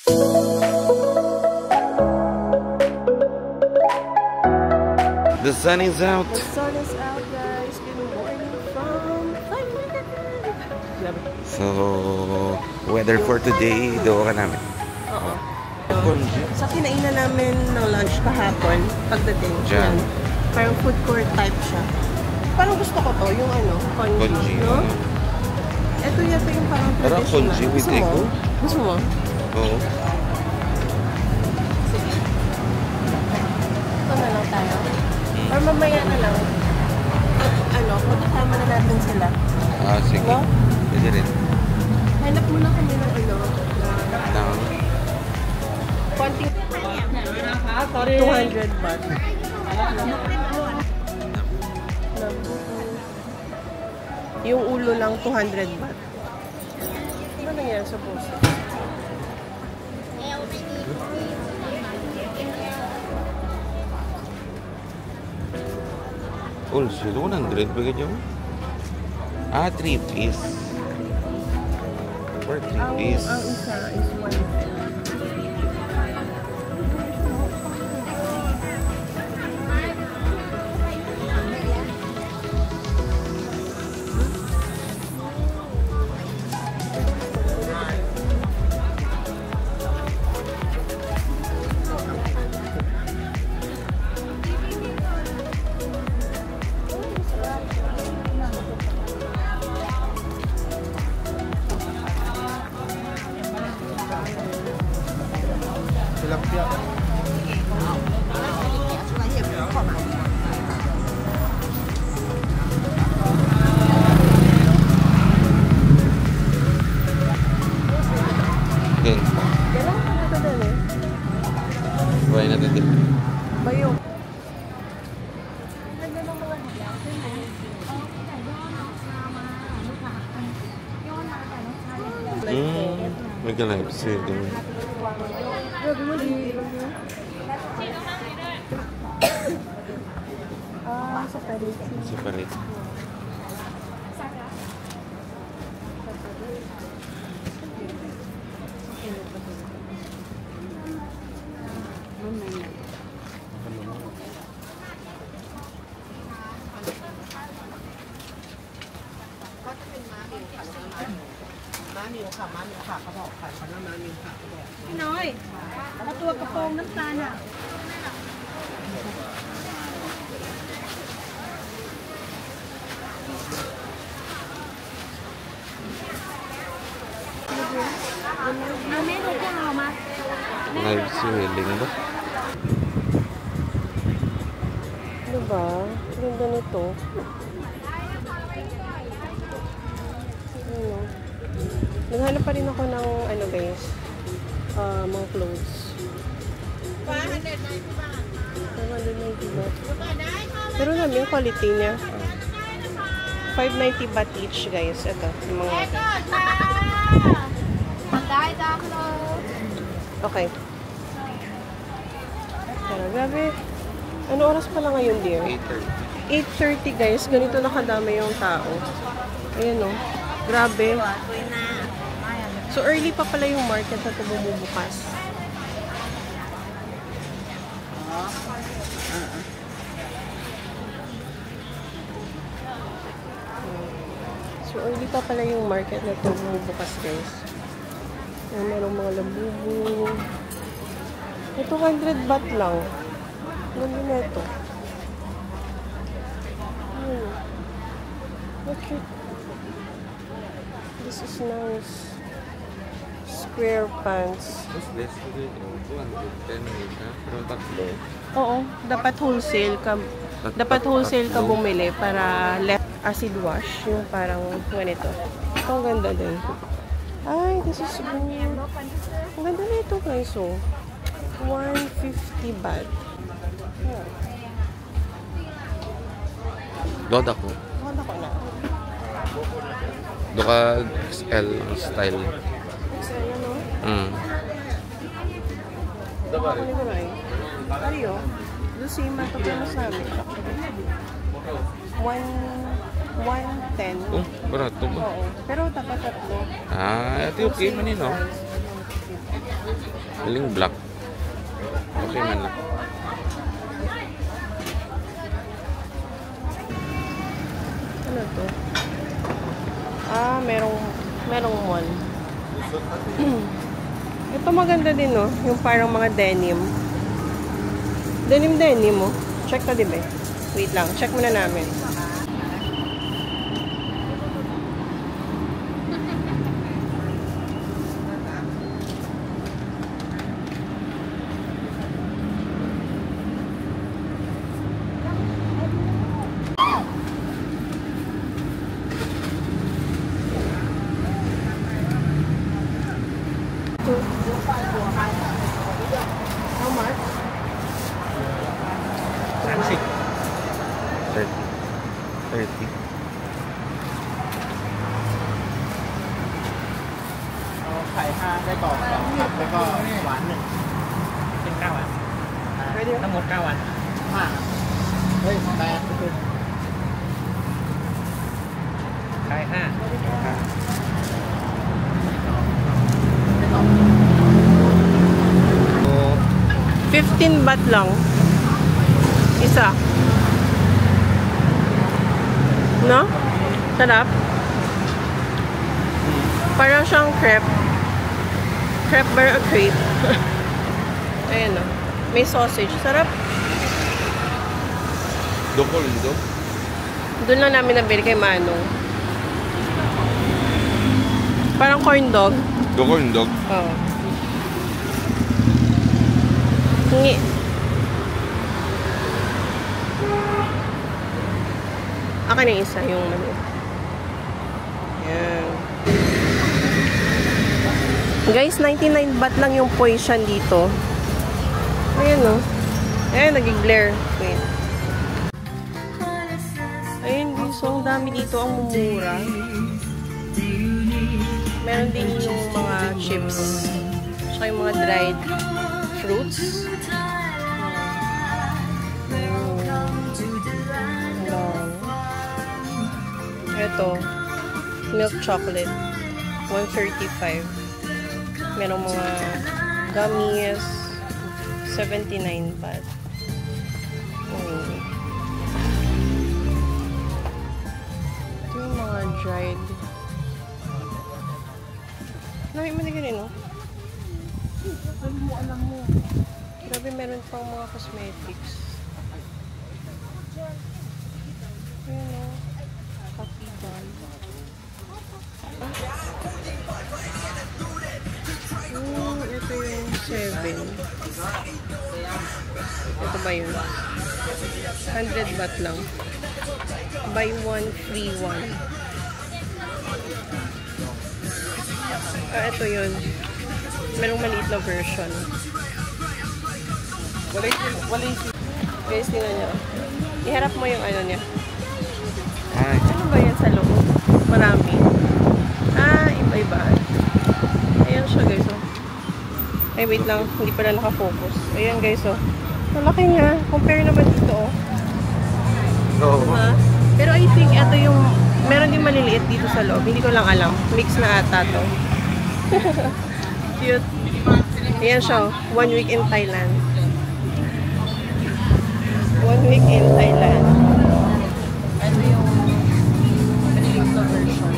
The sun is out. The sun is out, guys. Good morning from So, weather for today, doon ka namin. Oo. Sa kinainan namin ng lunch kahapon, pagdating. Diyan. Parang food court type siya. Parang gusto ko to, yung ano, congee, no? Ito yata yung parang traditional. Parang congee with egg. Gusto mo? Oo. Sige. Ito na lang tayo. Or mamaya na lang. Ano, magkasama na natin sila. Ah, sige. Diba? Pwede rin. Hanap muna kami ng ano, na konting 200 baht. Yung ulo lang 200 baht. Ano nangyari sa puso? Also, 100 ba ganyan? Ah, 3 piece. For 3 piece. Ang isa is 110. Buhay natin din. Bayo. May ka-live setting. Separate. Nói, có tua cà phông nước ta nè. Mẹ được cái hào mà. Live selling ba? Diba? Ganda nito. Ano? Naghanap pa rin ako ng ano guys, mga clothes. 590 baht. Pero namin yung quality niya. 590 baht each guys. Ito, yung mga... Okay. Pero grabe. Ano oras pala ngayon dear? 8:30 guys. Ganito nakadami yung tao. Ayan o. Grabe. So, early pa pala yung market na ito bumubukas. So, early pa pala yung market na ito bumubukas, guys. Merong mga labubu. Ito, 100 baht lang. Ganda na ito. Look cute. This is nice. Square pants. Mas less ko din. 210 ha? Pero tatlo. Oo. Dapat wholesale ka. Dapat wholesale ka bumili para left acid wash. Yung parang ganito. Ito ang ganda din. Ay, this is good. Ang ganda na ito guys. So, 150 baht. Load ako. Wala ko na. Doka XL style. XL, no? Ano ko na eh? Ariyo? Lusima ito ka sa amin. 110. Oh, barato ba? Oo. Pero dapat tatlo. Ah, ito okay man yun, no? Galing black. Okay man lang. Ano to? Ah, merong mall. Ito maganda din, no? Yung parang mga denim. Denim, oh. Check na, diba? Wait lang. Check muna namin. How much? 30. ไข่5ได้กรอก2ครับแล้วก็หวาน1เป็น9วันทั้งหมด9วัน5เฮ้ย8ไข่5 15 baht lang. Isa. No? Sarap. Parang siyang crepe. Crepe ba o crepe? Ayan o. May sausage. Sarap. Dokol dito? Doon lang namin nabili kay Manong. Parang corn dog. Dokol dog? Oo. Hingi. Akin yung isa, yung mali. Yan. Guys, 99 baht lang yung portion dito. Ayan o. Ayan, nag-glare. Wait. Ayun, so ang dami dito ang mumura. Meron din yung mga chips. Tsaka yung mga dried fruits. Ito, milk chocolate, 135. Merong mga gummies, 79 baht. Ito yung mga dried. Nakit mo na ganun, no? Alam mo. Grabe, meron pang mga cosmetics. Ayan, no? Kapitan. Ito yung 7. Ito ba yun? 100 baht lang. Buy one, free one. Ito yun. Merong maliit na version. Guys, tingnan nyo. Iharap mo yung ano niya. Ay. Ano ba yan sa loob? Marami. Iba-iba. Ayan siya, guys, oh. Ay, wait lang. Hindi pala nakafocus. Ayan, guys, oh. Malaki nga. Compare naman dito, oh. Oo. Pero I think ito yung meron din maliliit dito sa loob. Hindi ko lang alam. Mix na ata to. Cute. Ayan siya, 1 week in Thailand. 1 week in Thailand. Ito yung maliit na version.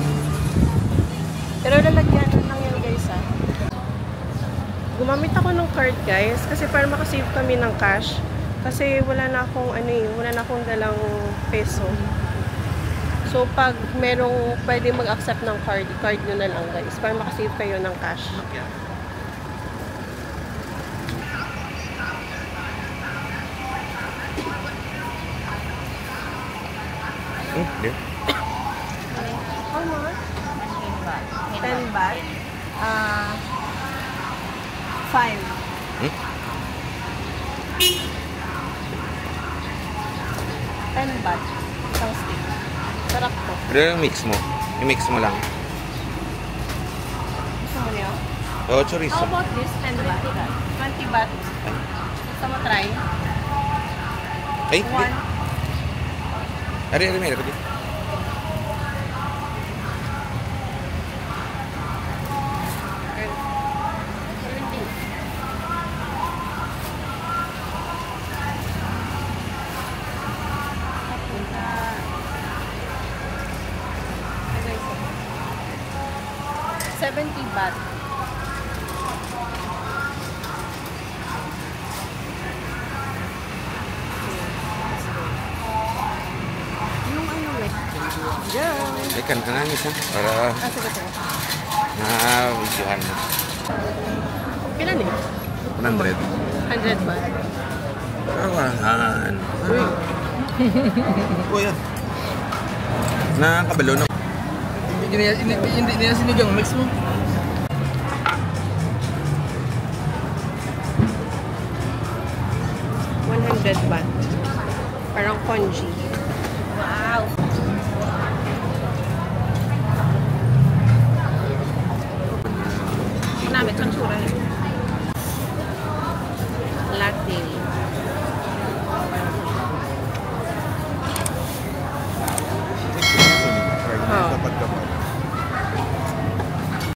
Pero lalagyan lang yan, guys, ah. Gumamit ako ng card, guys, kasi para makasave kami ng cash. Kasi wala na akong wala na akong dalang peso. So pag merong pwede mag-accept ng card nyo na lang, guys, para makasave kayo ng cash. Hindi. How much? 10 baht. 5. Hmm? 10 baht. Isang stick. Sarap to. Pero yung mix mo. I-mix mo lang. Gusto mo niya? Oo, chorizo. How about this? 10 baht. 20 baht. Gusto mo try? Ay, One. Ari, meron ko dito. baht. Yung ano eh. Yeah. Ikan ka nangis ha, para Sige, sige. na-videohan mo. Kailan eh? 100. 100 baht. Kawahan. Uy, nakakabalo na. Hindi niya sinigang mix mo. 100 baht. Parang congee.